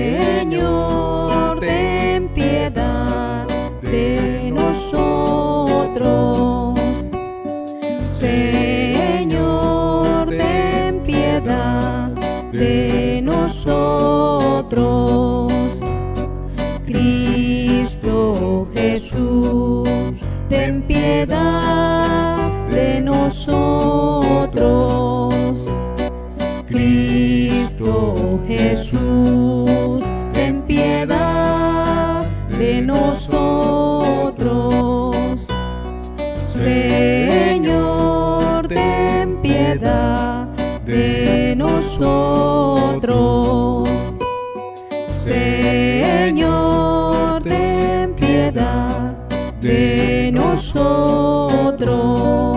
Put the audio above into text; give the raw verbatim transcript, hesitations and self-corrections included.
Señor, ten piedad de nosotros. Señor, ten piedad de nosotros. Cristo Jesús, ten piedad de nosotros. Cristo Jesús, ten piedad de nosotros. Señor, ten piedad de nosotros. Señor, ten piedad de nosotros.